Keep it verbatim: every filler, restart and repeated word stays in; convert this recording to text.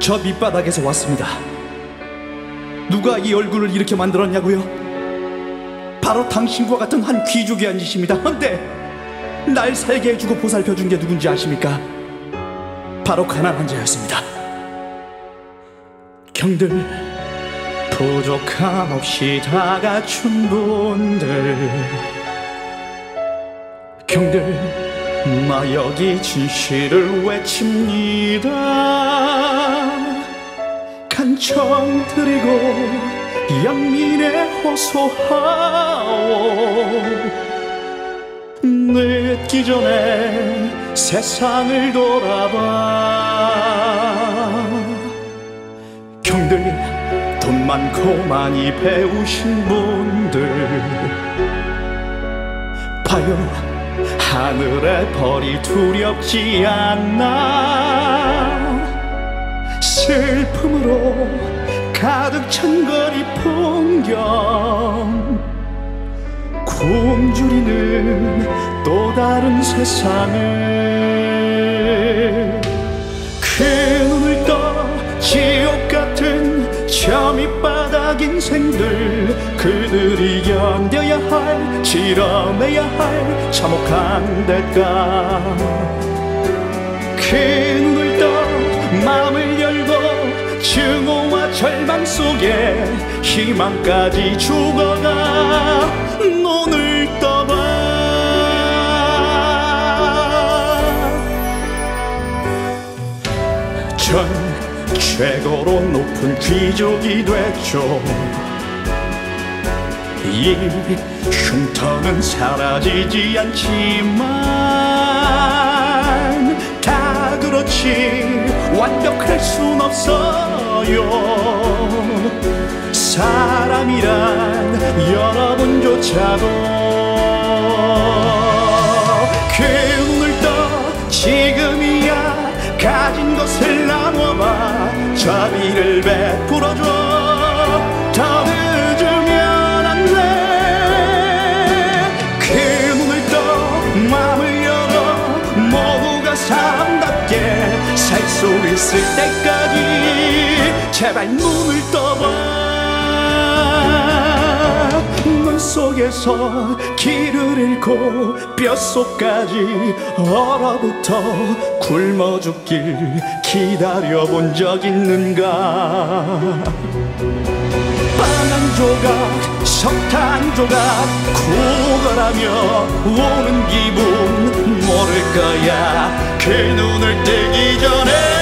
저 밑바닥에서 왔습니다. 누가 이 얼굴을 이렇게 만들었냐고요? 바로 당신과 같은 한 귀족이 한 짓입니다. 근데 날 살게 해주고 보살펴준 게 누군지 아십니까? 바로 가난한 자였습니다. 경들 부족함 없이 다 갖춘 분들, 경들 나 여기 진실을 외칩니다. 간청 드리고 양민에 호소하오. 늦기 전에 세상을 돌아봐. 경들 돈 많고 많이 배우신 분들, 봐요 하늘의 벌이 두렵지 않나. 슬픔으로 가득 찬 거리 풍경, 굶주리는 또 다른 세상을. 그 눈을 떠 지옥 같은 저 밑바닥 인생들, 그들이 견뎌야 할, 지러내야 할 참혹한 대가. 그 눈을 떠 마음을 열고 증오와 절망 속에 희망까지 죽어가. 눈을 떠봐. 전 최고로 높은 귀족이 됐죠. 이 흉터는 사라지지 않지만 다 그렇지 완벽할 순 없어요. 사람이란 여러분조차도. 그 눈을 떠 지금이야 가진 것을 나눠봐. 자비를 베풀어줘. 더 늦으면 안 돼. 그 눈을 떠 마음을 열어 모두가 사람답게 살 수 있을 때까지 제발 눈을 떠봐. 눈 속에서 길을 잃고 뼛속까지 얼어붙어 굶어 죽길 기다려본 적 있는가. 빵 한 조각 석탄 조각 구걸하며 오는 기분 모를 거야. 그 눈을 뜨기 전에